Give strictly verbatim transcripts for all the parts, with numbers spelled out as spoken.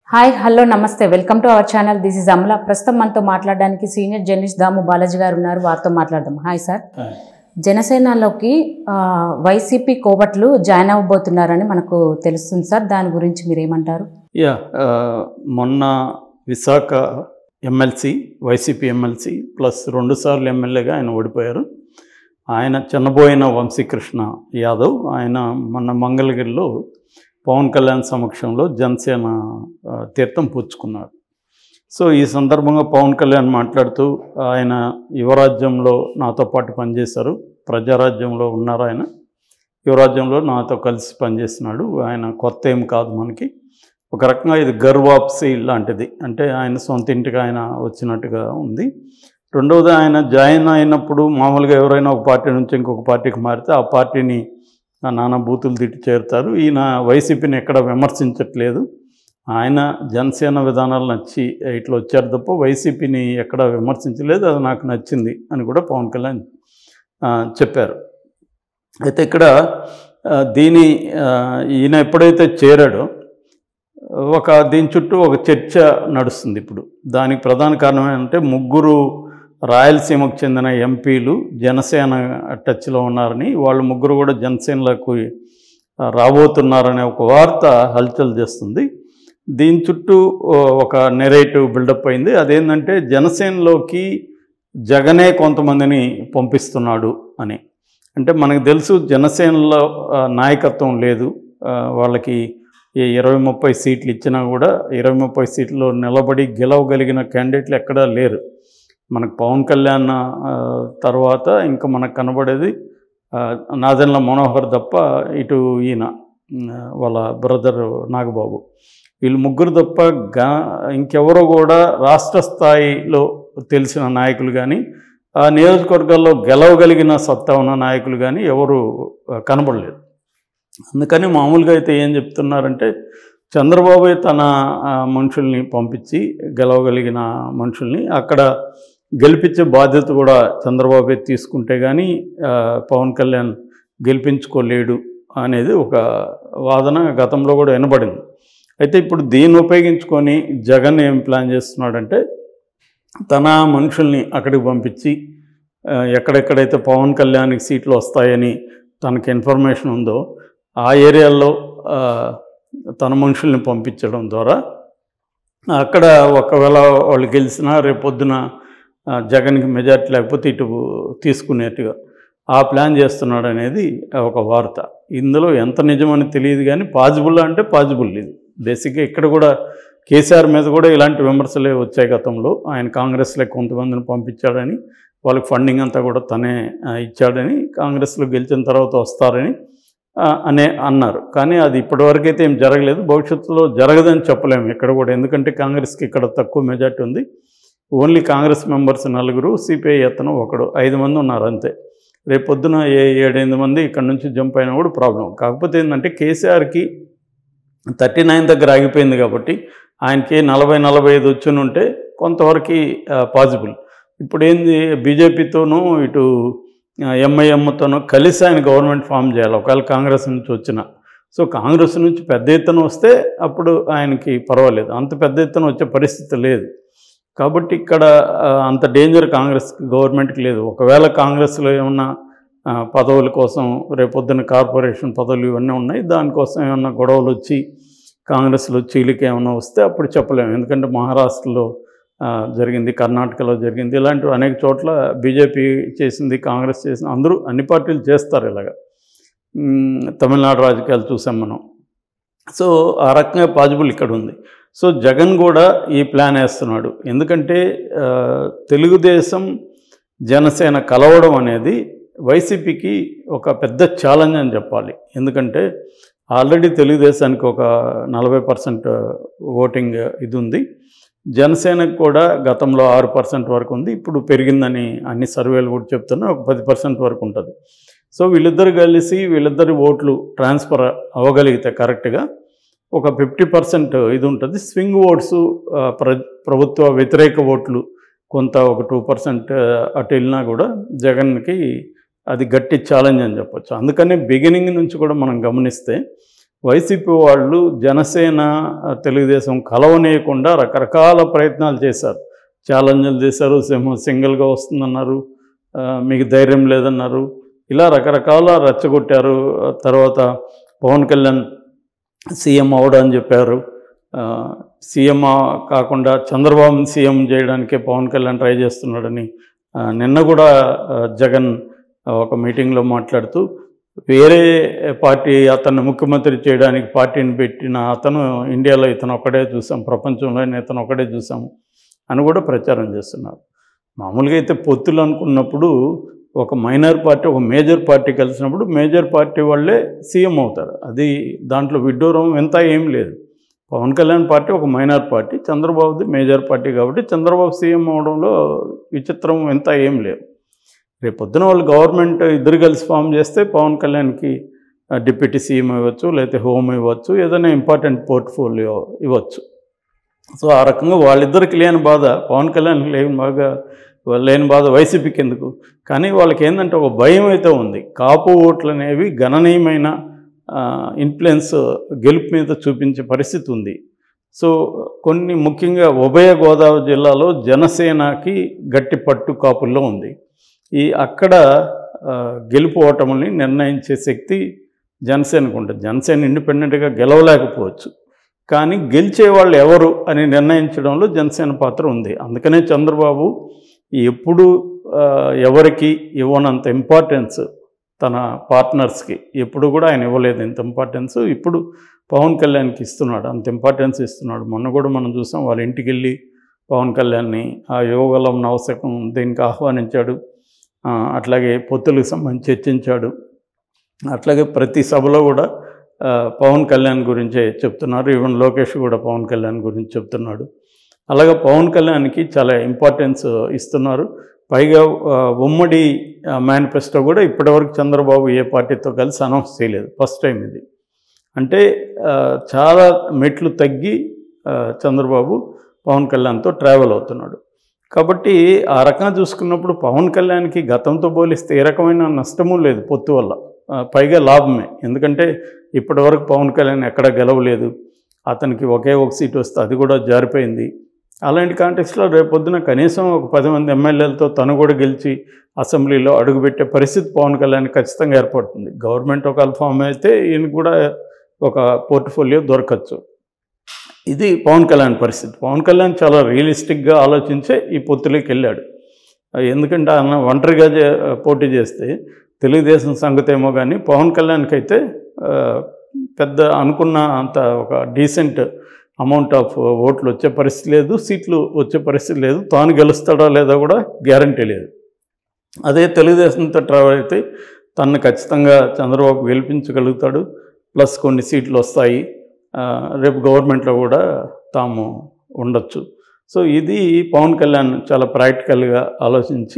Hi hello namaste welcome to our channel this is Amala. ప్రస్తుతం మనతో మాట్లాడడానికి సీనియర్ జర్నలిస్ట్ దాము బాలాజీ గారు ఉన్నారు. వారితో మాట్లాడదాం. Hi sir. జనసేనలోకి వైసీపీ కోవట్లు జాయిన్ అవ్వబోతున్నారని మనకు తెలుస్తుంది సార్, దాని గురించి మీరు ఏమంటారు? యా మొన్న Visakha MLC YCP MLC plus రెండుసార్లు ఎమ్మెల్యేగా ఆయన ఓడిపోయారు. ఆయన చిన్నబోయిన వంశీకృష్ణ యాదవ్ ఆయన మొన్న మంగళగిరిలో పవన్ కళ్యాణ్ సమక్షంలో జనసేన తీర్థం పుచ్చుకున్నాడు. సో ఈ సందర్భంగా పవన్ కళ్యాణ్ మాట్లాడుతూ ఆయన యువరాజ్యంలో నాతో పాటు పనిచేశారు, ప్రజారాజ్యంలో ఉన్నారు, ఆయన యువరాజ్యంలో నాతో కలిసి పనిచేస్తున్నాడు, ఆయన కొత్త ఏం కాదు మనకి, ఒక రకంగా ఇది గర్వాప్సీ లాంటిది, అంటే ఆయన సొంత ఇంటికి ఆయన వచ్చినట్టుగా ఉంది. రెండవది, ఆయన జాయిన్ అయినప్పుడు మామూలుగా ఎవరైనా ఒక పార్టీ నుంచి ఇంకొక పార్టీకి మారితే ఆ పార్టీని నానా బూతులు తిట్టి చేరుతారు. ఈయన వైసీపీని ఎక్కడ విమర్శించట్లేదు, ఆయన జనసేన విధానాలు నచ్చి ఇట్లా వచ్చారు తప్ప వైసీపీని ఎక్కడ విమర్శించలేదు, అది నాకు నచ్చింది అని కూడా పవన్ కళ్యాణ్ చెప్పారు. అయితే ఇక్కడ దీని ఈయన ఎప్పుడైతే చేరాడో ఒక దీని చుట్టూ ఒక చర్చ నడుస్తుంది ఇప్పుడు. దానికి ప్రధాన కారణం ఏంటంటే ముగ్గురు రాయలసీమకు చెందిన ఎంపీలు జనసేన టచ్లో ఉన్నారని, వాళ్ళు ముగ్గురు కూడా జనసేనలకు రాబోతున్నారనే ఒక వార్త హల్చల్ చేస్తుంది. దీని చుట్టూ ఒక నెరేటివ్ బిల్డప్ అయింది. అదేంటంటే జనసేనలోకి జగనే కొంతమందిని పంపిస్తున్నాడు అని. అంటే మనకు తెలుసు జనసేనలో నాయకత్వం లేదు, వాళ్ళకి ఇరవై ముప్పై సీట్లు ఇచ్చినా కూడా ఇరవై ముప్పై సీట్లు నిలబడి గెలవగలిగిన క్యాండిడేట్లు ఎక్కడా లేరు. మనకు పవన్ కళ్యాణ్ తర్వాత ఇంకా మనకు కనబడేది నాదెండ్ల మనోహర్ తప్ప, ఇటు ఈయన వాళ్ళ బ్రదర్ నాగబాబు, వీళ్ళు ముగ్గురు తప్ప గా ఇంకెవరో కూడా రాష్ట్ర స్థాయిలో తెలిసిన నాయకులు కానీ ఆ నియోజకవర్గాల్లో గెలవగలిగిన సత్తా ఉన్న నాయకులు కానీ ఎవరు కనబడలేదు. అందుకని మామూలుగా అయితే ఏం చెప్తున్నారంటే చంద్రబాబు తన మనుషుల్ని పంపించి గెలవగలిగిన మనుషుల్ని అక్కడ గెలిపించే బాధ్యత కూడా చంద్రబాబు తీసుకుంటే కానీ పవన్ కళ్యాణ్ గెలిపించుకోలేడు అనేది ఒక వాదన గతంలో కూడా వినబడింది. అయితే ఇప్పుడు దీన్ని ఉపయోగించుకొని జగన్ ఏం ప్లాన్ చేస్తున్నాడంటే తన మనుషుల్ని అక్కడికి పంపించి ఎక్కడెక్కడైతే పవన్ కళ్యాణ్కి సీట్లు వస్తాయని తనకి ఇన్ఫర్మేషన్ ఉందో ఆ ఏరియాల్లో తన మనుషుల్ని పంపించడం ద్వారా అక్కడ ఒకవేళ వాళ్ళు గెలిచినా రేపొద్దున జగన్కి మెజార్టీ లేకపోతే ఇటు తీసుకునేట్టుగా ఆ ప్లాన్ చేస్తున్నాడు అనేది ఒక వార్త. ఇందులో ఎంత నిజమని తెలియదు కానీ పాజిబుల్ అంటే పాజిబుల్. ఇది బేసిక్గా ఇక్కడ కూడా కేసీఆర్ మీద కూడా ఇలాంటి విమర్శలే వచ్చాయి గతంలో. ఆయన కాంగ్రెస్లో కొంతమందిని పంపించాడని, వాళ్ళకి ఫండింగ్ అంతా కూడా తనే ఇచ్చాడని, కాంగ్రెస్లో గెలిచిన తర్వాత వస్తారని అనే అన్నారు. కానీ అది ఇప్పటివరకు అయితే ఏం జరగలేదు, భవిష్యత్తులో జరగదని చెప్పలేము ఇక్కడ కూడా. ఎందుకంటే కాంగ్రెస్కి ఇక్కడ తక్కువ మెజార్టీ ఉంది, ఓన్లీ కాంగ్రెస్ మెంబర్స్ నలుగురు, సిపిఐ అతను ఒకడు, ఐదు మంది ఉన్నారు అంతే. రేపొద్దున ఏ ఏడెనిమిది మంది ఇక్కడ నుంచి జంప్ అయినా కూడా ప్రాబ్లం. కాకపోతే ఏంటంటే కేసీఆర్కి థర్టీ నైన్ దగ్గర ఆగిపోయింది కాబట్టి ఆయనకి నలభై నలభై ఐదు వచ్చి ఉంటే కొంతవరకు పాజిబుల్. ఇప్పుడు ఏంది బీజేపీతోనూ ఇటు ఎంఐఎంతోనూ కలిసి ఆయన గవర్నమెంట్ ఫామ్ చేయాలి ఒకవేళ కాంగ్రెస్ నుంచి వచ్చిన. సో కాంగ్రెస్ నుంచి పెద్ద ఎత్తున వస్తే అప్పుడు ఆయనకి పర్వాలేదు, అంత పెద్ద ఎత్తున వచ్చే పరిస్థితి లేదు. కాబట్టి ఇక్కడ అంత డేంజర్ కాంగ్రెస్ గవర్నమెంట్కి లేదు. ఒకవేళ కాంగ్రెస్లో ఏమన్నా పదవుల కోసం రేపొద్దున కార్పొరేషన్ పదవులు ఇవన్నీ ఉన్నాయి, దానికోసం ఏమన్నా గొడవలు వచ్చి కాంగ్రెస్లో చీలిక ఏమన్నా వస్తే అప్పుడు చెప్పలేము. ఎందుకంటే మహారాష్ట్రలో జరిగింది, కర్ణాటకలో జరిగింది, ఇలాంటివి అనేక చోట్ల బీజేపీ చేసింది, కాంగ్రెస్ చేసింది, అందరూ అన్ని పార్టీలు చేస్తారు ఇలాగా. తమిళనాడు రాజకీయాలు చూసాం మనం. సో ఆ రకంగా పాజిబుల్ ఇక్కడ ఉంది. సో జగన్ కూడా ఈ ప్లాన్ వేస్తున్నాడు. ఎందుకంటే తెలుగుదేశం జనసేన కలవడం అనేది వైసీపీకి ఒక పెద్ద ఛాలెంజ్ అని చెప్పాలి. ఎందుకంటే ఆల్రెడీ తెలుగుదేశానికి ఒక నలభై పర్సెంట్ ఓటింగ్ ఇది ఉంది, జనసేనకు కూడా గతంలో ఆరు పర్సెంట్ వరకు ఉంది, ఇప్పుడు పెరిగిందని అన్ని సర్వేలు కూడా చెప్తున్నా ఒక పది పర్సెంట్ వరకు ఉంటుంది. సో వీళ్ళిద్దరు కలిసి వీళ్ళిద్దరి ఓట్లు ట్రాన్స్ఫర్ అవ్వగలిగితే కరెక్ట్గా ఒక ఫిఫ్టీ పర్సెంట్ ఇది ఉంటుంది. స్వింగ్ ఓట్స్ ప్ర ప్రభుత్వ వ్యతిరేక ఓట్లు కొంత ఒక టూ పర్సెంట్ అటు వెళ్ళినా కూడా జగన్కి అది గట్టి ఛాలెంజ్ అని చెప్పొచ్చు. అందుకని బిగినింగ్ నుంచి కూడా మనం గమనిస్తే వైసీపీ వాళ్ళు జనసేన తెలుగుదేశం కలవనీయకుండా రకరకాల ప్రయత్నాలు చేశారు, ఛాలెంజ్లు చేశారు, సింహం సింగిల్గా వస్తుందన్నారు, మీకు ధైర్యం లేదన్నారు, ఇలా రకరకాల రెచ్చగొట్టారు. తర్వాత పవన్ కళ్యాణ్ సీఎం అవడం అని చెప్పారు. సీఎం కాకుండా చంద్రబాబుని సీఎం చేయడానికే పవన్ కళ్యాణ్ ట్రై చేస్తున్నాడని నిన్న కూడా జగన్ ఒక మీటింగ్లో మాట్లాడుతూ వేరే పార్టీ అతన్ని ముఖ్యమంత్రి చేయడానికి పార్టీని పెట్టిన అతను ఇండియాలో ఇతను ఒక్కడే చూసాం, ప్రపంచంలో ఇతను ఒక్కడే చూసాం అని కూడా ప్రచారం చేస్తున్నారు. మామూలుగా అయితే పొత్తులు అనుకున్నప్పుడు ఒక మైనర్ పార్టీ ఒక మేజర్ పార్టీ కలిసినప్పుడు మేజర్ పార్టీ వాళ్ళే సీఎం అవుతారు. అది దాంట్లో విడ్డూరం ఎంత ఏం లేదు. పవన్ కళ్యాణ్ పార్టీ ఒక మైనర్ పార్టీ, చంద్రబాబుది మేజర్ పార్టీ కాబట్టి చంద్రబాబు సీఎం అవడంలో విచిత్రం ఎంత ఏం లేదు. రేపు పొద్దున వాళ్ళు గవర్నమెంట్ ఇద్దరు కలిసి ఫామ్ చేస్తే పవన్ కళ్యాణ్కి డిప్యూటీ సీఎం ఇవ్వచ్చు, లేకపోతే హోమ్ ఇవ్వచ్చు, ఏదైనా ఇంపార్టెంట్ పోర్ట్ఫోలియో ఇవ్వచ్చు. సో ఆ రకంగా వాళ్ళిద్దరికి లేని బాధ పవన్ కళ్యాణ్కి లేని బాగా లేని బాధ వైసీపీకి ఎందుకు? కానీ వాళ్ళకి ఏంటంటే ఒక భయం అయితే ఉంది. కాపు ఓట్లు అనేవి గణనీయమైన ఇన్ఫ్లుయెన్స్ గెలుపు మీద చూపించే పరిస్థితి ఉంది. సో కొన్ని ముఖ్యంగా ఉభయ గోదావరి జిల్లాలో జనసేనకి గట్టి పట్టు కాపుల్లో ఉంది. ఈ అక్కడ గెలుపు ఓటముల్ని నిర్ణయించే శక్తి జనసేనకు ఉంటుంది. జనసేన ఇండిపెండెంట్గా గెలవలేకపోవచ్చు, కానీ గెలిచే వాళ్ళు ఎవరు అని నిర్ణయించడంలో జనసేన పాత్ర ఉంది. అందుకనే చంద్రబాబు ఎప్పుడు ఎవరికి ఇవ్వనంత ఇంపార్టెన్స్ తన పార్ట్నర్స్కి ఎప్పుడు కూడా ఆయన ఇవ్వలేదు ఇంత ఇంపార్టెన్స్. ఇప్పుడు పవన్ కళ్యాణ్కి ఇస్తున్నాడు, అంత ఇంపార్టెన్స్ ఇస్తున్నాడు. మొన్న కూడా మనం చూసాం, వాళ్ళ ఇంటికి వెళ్ళి పవన్ కళ్యాణ్ని ఆ యువగలం నవశకం దీనికి ఆహ్వానించాడు. అట్లాగే పొత్తులకు సంబంధించి చర్చించాడు. అట్లాగే ప్రతి సభలో కూడా పవన్ కళ్యాణ్ గురించే చెప్తున్నారు. ఈవెన్ లోకేష్ కూడా పవన్ కళ్యాణ్ గురించి చెప్తున్నాడు. అలాగే పవన్ కళ్యాణ్కి చాలా ఇంపార్టెన్స్ ఇస్తున్నారు. పైగా ఉమ్మడి మేనిఫెస్టో కూడా ఇప్పటివరకు చంద్రబాబు ఏ పార్టీతో కలిసి అనౌన్స్ చేయలేదు, ఫస్ట్ టైం ఇది. అంటే చాలా మెట్లు తగ్గి చంద్రబాబు పవన్ కళ్యాణ్తో ట్రావెల్ అవుతున్నాడు. కాబట్టి ఆ రకంగా చూసుకున్నప్పుడు పవన్ కళ్యాణ్కి గతంతో పోలిస్తే ఏ రకమైన నష్టము లేదు పొత్తు వల్ల, పైగా లాభమే. ఎందుకంటే ఇప్పటివరకు పవన్ కళ్యాణ్ ఎక్కడ గెలవలేదు, అతనికి ఒకే ఒక సీట్ వస్తే అది కూడా జారిపోయింది. అలాంటి కాంటెక్స్లో రేపొద్దున కనీసం ఒక పది మంది ఎమ్మెల్యేలతో తను కూడా గెలిచి అసెంబ్లీలో అడుగుపెట్టే పరిస్థితి పవన్ కళ్యాణ్ ఖచ్చితంగా ఏర్పడుతుంది. గవర్నమెంట్ ఒక ఫామ్ అయితే ఈయన కూడా ఒక పోర్ట్ఫోలియో దొరకచ్చు. ఇది పవన్ కళ్యాణ్ పరిస్థితి. పవన్ కళ్యాణ్ చాలా రియలిస్టిక్గా ఆలోచించే ఈ పొత్తులోకి వెళ్ళాడు. ఎందుకంటే ఆయన ఒంటరిగా పోటీ చేస్తే తెలుగుదేశం సంగతి ఏమో కానీ పవన్ కళ్యాణ్కి అయితే పెద్ద అనుకున్న అంత ఒక డీసెంట్ అమౌంట్ ఆఫ్ ఓట్లు వచ్చే పరిస్థితి లేదు, సీట్లు వచ్చే పరిస్థితి లేదు. తాను గెలుస్తాడో లేదో కూడా గ్యారంటీ లేదు. అదే తెలుగుదేశంతో ట్రావెల్ అయితే తనను ఖచ్చితంగా చంద్రబాబు గెలిపించగలుగుతాడు, ప్లస్ కొన్ని సీట్లు వస్తాయి, రేపు గవర్నమెంట్లో కూడా తాము ఉండొచ్చు. సో ఇది పవన్ కళ్యాణ్ చాలా ప్రాక్టికల్గా ఆలోచించి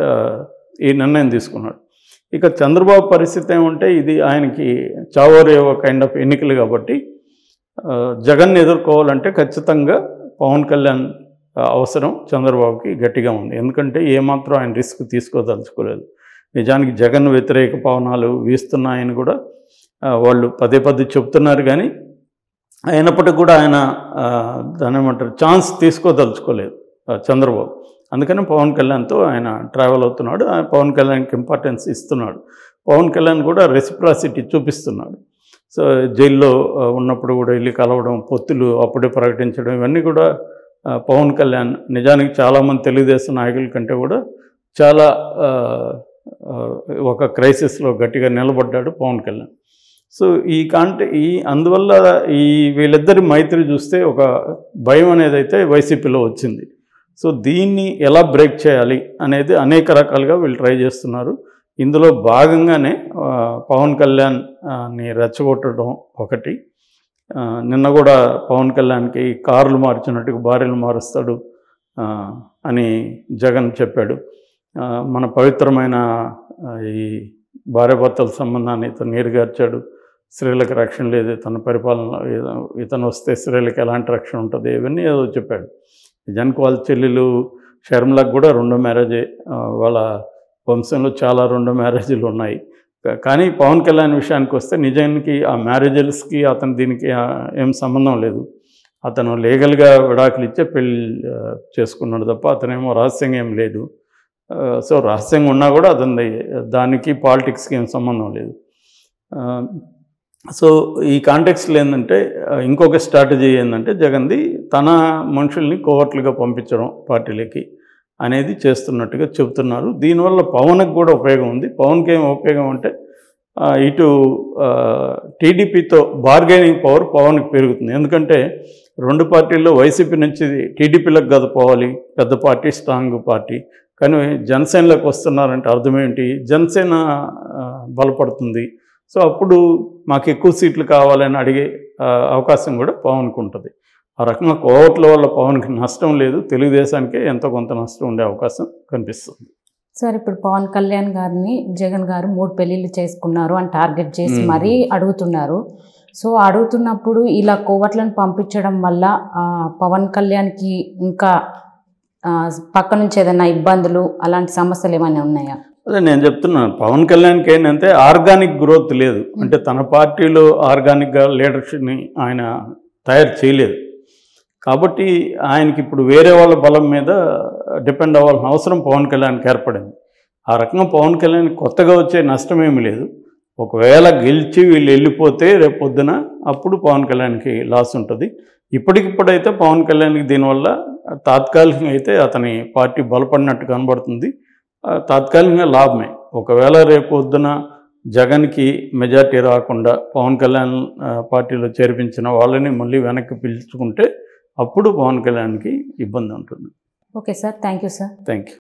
ఈ నిర్ణయం తీసుకున్నాడు. ఇక చంద్రబాబు పరిస్థితి ఏమంటే ఇది ఆయనకి చావోరేవో కైండ్ ఆఫ్ ఎన్నికలు కాబట్టి జగన్ ఎదుర్కోవాలంటే ఖచ్చితంగా పవన్ కళ్యాణ్ అవసరం చంద్రబాబుకి గట్టిగా ఉంది. ఎందుకంటే ఏమాత్రం ఆయన రిస్క్ తీసుకోదలుచుకోలేదు. నిజానికి జగన్ వ్యతిరేక పవనాలు వీస్తున్నాయని కూడా వాళ్ళు పదే పదే చెప్తున్నారు, కానీ అయినప్పటికీ కూడా ఆయన దాని ఏమంటారు ఛాన్స్ తీసుకోదలుచుకోలేదు చంద్రబాబు. అందుకని పవన్ కళ్యాణ్తో ఆయన ట్రావెల్ అవుతున్నాడు, పవన్ కళ్యాణ్కి ఇంపార్టెన్స్ ఇస్తున్నాడు. పవన్ కళ్యాణ్ కూడా రెసిప్రాసిటీ చూపిస్తున్నాడు. సో జైల్లో ఉన్నప్పుడు కూడా వెళ్ళి కలవడం, పొత్తులు అప్పుడే ప్రకటించడం, ఇవన్నీ కూడా పవన్ కళ్యాణ్ నిజానికి చాలామంది తెలుగుదేశం నాయకుల కంటే కూడా చాలా ఒక క్రైసిస్లో గట్టిగా నిలబడ్డాడు పవన్ కళ్యాణ్. సో ఈ కాంటే ఈ అందువల్ల ఈ వీళ్ళిద్దరి మైత్రి చూస్తే ఒక భయం అనేది అయితే వైసీపీలో వచ్చింది. సో దీన్ని ఎలా బ్రేక్ చేయాలి అనేది అనేక రకాలుగా వీళ్ళు ట్రై చేస్తున్నారు. ఇందులో భాగంగానే పవన్ కళ్యాణ్ని రెచ్చగొట్టడం ఒకటి. నిన్న కూడా పవన్ కళ్యాణ్కి కార్లు మార్చినట్టుగా భార్యలు మారుస్తాడు అని జగన్ చెప్పాడు. మన పవిత్రమైన ఈ భార్యాభర్తల సంబంధాన్ని ఇతను నీరుగార్చాడు. స్త్రీలకు రక్షణ లేదు, తన పరిపాలన ఇతను వస్తే స్త్రీలకు ఎలాంటి రక్షణ ఉంటుంది, ఇవన్నీ ఏదో చెప్పాడు. నిజానికి వాళ్ళ చెల్లెలు షర్మిలకు కూడా రెండో మ్యారేజే, వాళ్ళ వంశంలో చాలా రెండో మ్యారేజీలు ఉన్నాయి. కానీ పవన్ కళ్యాణ్ విషయానికి వస్తే నిజానికి ఆ మ్యారేజెస్కి అతను దీనికి ఏం సంబంధం లేదు. అతను లీగల్గా విడాకులు ఇచ్చే పెళ్ళి చేసుకున్నాడు తప్ప అతనేమో రహస్యంగా ఏం లేదు. సో రహస్యంగా ఉన్నా కూడా అతని దానికి పాలిటిక్స్కి ఏం సంబంధం లేదు. సో ఈ కాంటెక్స్లో ఏంటంటే ఇంకొక స్ట్రాటజీ ఏంటంటే జగన్ది తన మనుషుల్ని కోవర్ట్లుగా పంపించడం పార్టీలకి అనేది చేస్తున్నట్టుగా చెబుతున్నారు. దీనివల్ల పవన్కి కూడా ఉపయోగం ఉంది. పవన్కి ఏం ఉపయోగం అంటే ఇటు టీడీపీతో బార్గెనింగ్ పవర్ పవన్కి పెరుగుతుంది. ఎందుకంటే రెండు పార్టీల్లో వైసీపీ నుంచి టీడీపీలకు కదా పోవాలి, పెద్ద పార్టీ, స్ట్రాంగ్ పార్టీ. కానీ జనసేనలోకి వస్తున్నారంటే అర్థమేంటి, జనసేన బలపడుతుంది. సో అప్పుడు మాకు ఎక్కువ సీట్లు కావాలని అడిగే అవకాశం కూడా పవన్కి ఉంటుంది. ఆ రకంగా కోవట్ల వల్ల పవన్కి నష్టం లేదు, తెలుగుదేశానికే ఎంతో కొంత నష్టం ఉండే అవకాశం కనిపిస్తుంది. సార్ ఇప్పుడు పవన్ కళ్యాణ్ గారిని జగన్ గారు మూడు పెళ్ళిళ్ళు చేసుకున్నారు అని టార్గెట్ చేసి మరీ అడుగుతున్నారు. సో అడుగుతున్నప్పుడు ఇలా కోవట్లను పంపించడం వల్ల పవన్ కళ్యాణ్కి ఇంకా పక్క నుంచి ఏదైనా ఇబ్బందులు అలాంటి సమస్యలు ఏమైనా ఉన్నాయా? అదే నేను చెప్తున్నాను, పవన్ కళ్యాణ్కి ఏంటంటే ఆర్గానిక్ గ్రోత్ లేదు. అంటే తన పార్టీలో ఆర్గానిక్గా లీడర్షిప్ని ఆయన తయారు చేయలేదు. కాబట్టి ఆయనకి ఇప్పుడు వేరే వాళ్ళ బలం మీద డిపెండ్ అవ్వాల్సిన అవసరం పవన్ కళ్యాణ్కి ఏర్పడింది. ఆ రకంగా పవన్ కళ్యాణ్ కొత్తగా వచ్చే నష్టం ఏమీ లేదు. ఒకవేళ గెలిచి వీళ్ళు వెళ్ళిపోతే రేపు పొద్దున అప్పుడు పవన్ కళ్యాణ్కి లాస్ ఉంటుంది. ఇప్పటికిప్పుడైతే పవన్ కళ్యాణ్కి దీనివల్ల తాత్కాలికంగా అయితే అతని పార్టీ బలపడినట్టు కనబడుతుంది. తాత్కాలికంగా లాభమే. ఒకవేళ రేపు పొద్దున జగన్కి మెజార్టీ రాకుండా పవన్ కళ్యాణ్ పార్టీలో చేర్పించిన వాళ్ళని మళ్ళీ వెనక్కి పిలుచుకుంటే అప్పుడు పవన్ కళ్యాణ్కి ఇబ్బంది ఉంటుంది. Okay sir, thank you sir. Thank you.